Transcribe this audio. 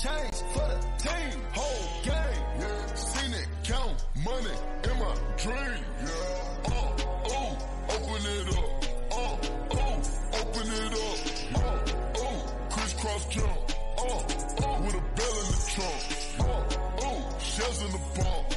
change for the team, whole game. Yeah, seen it, count money in my dream. Yeah, open it up. Open it up. Crisscross jump. With a bell in the trunk. Shells in the bump.